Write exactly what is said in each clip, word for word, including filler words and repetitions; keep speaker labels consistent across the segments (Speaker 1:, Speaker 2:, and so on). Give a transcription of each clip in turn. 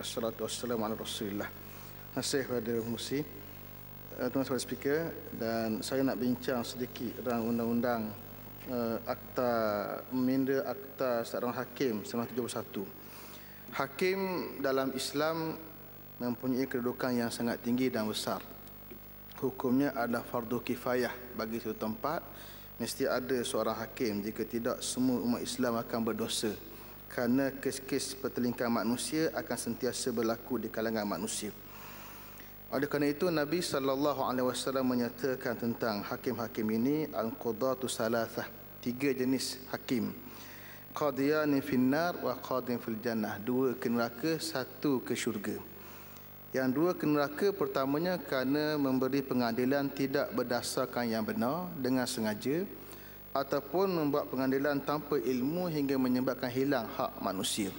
Speaker 1: Wassalatu wassalamu ala Rasulillah. Terima kasih kepada Musi, uh, tuan-tuan speaker, dan saya nak bincang sedikit tentang undang-undang uh, Akta Minda Akta Seorang Hakim seribu sembilan ratus tujuh puluh satu. Hakim dalam Islam mempunyai kedudukan yang sangat tinggi dan besar. Hukumnya adalah fardu kifayah bagi suatu tempat. Mesti ada seorang hakim, jika tidak semua umat Islam akan berdosa, kerana kes-kes pertelingkahan manusia akan sentiasa berlaku di kalangan manusia. Oleh kerana itu Nabi sallallahu alaihi wasallam menyatakan tentang hakim-hakim ini, al-qudatu salathah, tiga jenis hakim. Qadiyani finnar wa qadin fil jannah, dua ke neraka, satu ke syurga. Yang dua ke neraka, pertamanya kerana memberi pengadilan tidak berdasarkan yang benar dengan sengaja, ataupun membuat pengadilan tanpa ilmu hingga menyebabkan hilang hak manusia.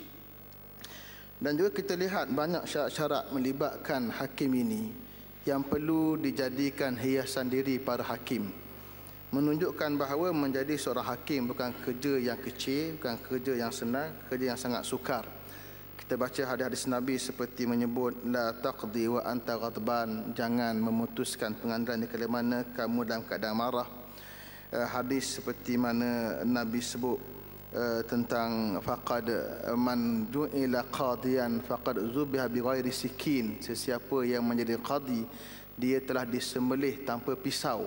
Speaker 1: Dan juga kita lihat banyak syarat-syarat melibatkan hakim ini yang perlu dijadikan hiasan diri para hakim, menunjukkan bahawa menjadi seorang hakim bukan kerja yang kecil, bukan kerja yang senang, kerja yang sangat sukar. Kita baca hadis-hadis Nabi seperti menyebut la taqdi wa anta ghadban, jangan memutuskan pengadilan di kala mana kamu dalam keadaan marah. Uh, hadis seperti mana Nabi sebut uh, tentang faqad man ju'ila qadiyan faqad zubiha bighairi sikin, sesiapa yang menjadi qadi dia telah disembelih tanpa pisau.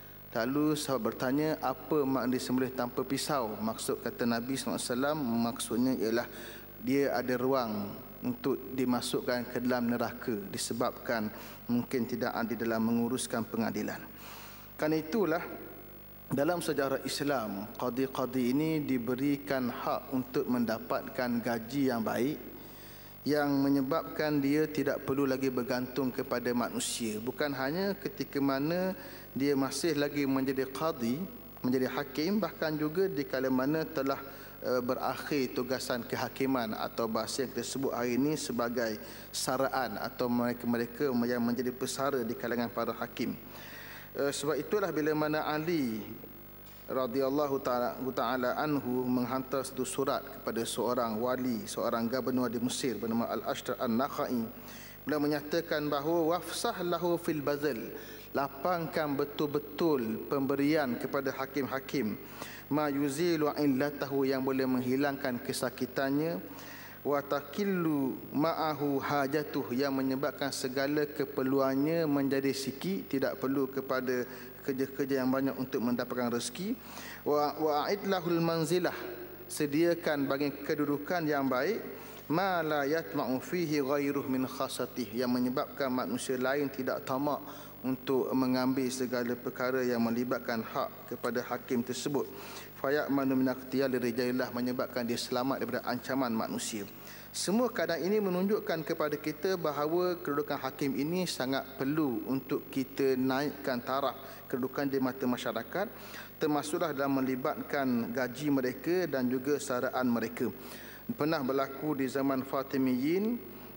Speaker 1: Lalu sahabat bertanya, apa makna disembelih tanpa pisau? Maksud kata Nabi sallallahu alaihi wasallam, maksudnya ialah dia ada ruang untuk dimasukkan ke dalam neraka disebabkan mungkin tidak adil dalam menguruskan pengadilan. Karena itulah dalam sejarah Islam, qadi-qadi ini diberikan hak untuk mendapatkan gaji yang baik, yang menyebabkan dia tidak perlu lagi bergantung kepada manusia. Bukan hanya ketika mana dia masih lagi menjadi qadi, menjadi hakim, bahkan juga di kala mana telah uh, berakhir tugasan kehakiman, atau bahasa yang kita sebut hari ini sebagai saraan, atau mereka-mereka yang menjadi pesara di kalangan para hakim. Uh, sebab itulah bila mana Ali radhiyallahu ta'ala anhu menghantar satu surat kepada seorang wali, seorang gubernur di Mesir bernama Al-Ashtar An-Nakhai, beliau menyatakan bahawa wafsah lahu fil bazal, lapangkan betul-betul pemberian kepada hakim-hakim, ma yuzilu illatahu, yang boleh menghilangkan kesakitannya, wa takillu ma'ahu hajatuh, yang menyebabkan segala keperluannya menjadi sikit, tidak perlu kepada kerja-kerja yang banyak untuk mendapatkan rezeki. Wa wa'id lahul manzilah, sediakan bagi kedudukan yang baik, ma la yatma'u fihi ghairuh min khasatih, yang menyebabkan manusia lain tidak tamak untuk mengambil segala perkara yang melibatkan hak kepada hakim tersebut. Faya'manu min aqtiyal rijalillah, menyebabkan dia selamat daripada ancaman manusia. Semua keadaan ini menunjukkan kepada kita bahawa kedudukan hakim ini sangat perlu untuk kita naikkan taraf kedudukan di mata masyarakat, termasuklah dalam melibatkan gaji mereka dan juga saraan mereka. Pernah berlaku di zaman Fatimiyin,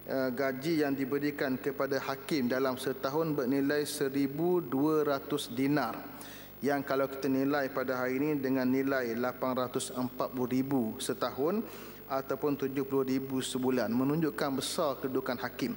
Speaker 1: gaji yang diberikan kepada hakim dalam setahun bernilai seribu dua ratus dinar, yang kalau kita nilai pada hari ini dengan nilai lapan ratus empat puluh ribu setahun ataupun tujuh puluh ribu sebulan, menunjukkan besar kedudukan hakim.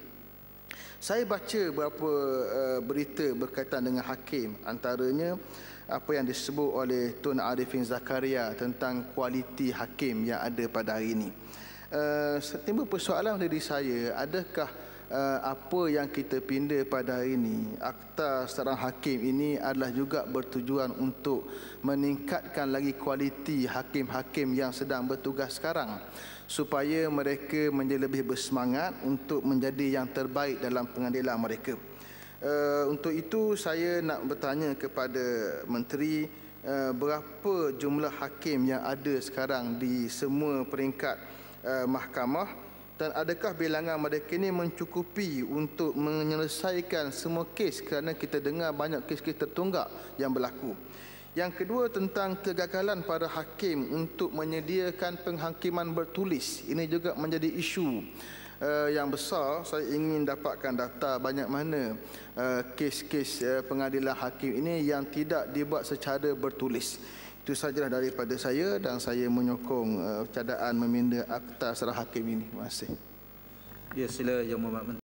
Speaker 1: Saya baca beberapa uh, berita berkaitan dengan hakim, antaranya apa yang disebut oleh Tun Arifin Zakaria tentang kualiti hakim yang ada pada hari ini. Uh, timbul persoalan dari saya, adakah uh, apa yang kita pinda pada hari ini, Akta Seorang Hakim ini adalah juga bertujuan untuk meningkatkan lagi kualiti hakim-hakim yang sedang bertugas sekarang, supaya mereka menjadi lebih bersemangat untuk menjadi yang terbaik dalam pengadilan mereka. Uh, untuk itu saya nak bertanya kepada Menteri, uh, berapa jumlah hakim yang ada sekarang di semua peringkat Uh, mahkamah, dan adakah bilangan mereka ini mencukupi untuk menyelesaikan semua kes, kerana kita dengar banyak kes-kes tertunggak yang berlaku. Yang kedua, tentang kegagalan para hakim untuk menyediakan penghakiman bertulis. Ini juga menjadi isu uh, yang besar. Saya ingin dapatkan data banyak mana uh, kes-kes uh, pengadilan hakim ini yang tidak dibuat secara bertulis. Itu sahaja daripada saya, dan saya menyokong uh, cadaan meminda Akta Seorang Hakim ini. Terima kasih.
Speaker 2: Ya, sila Yang Berhormat Menteri.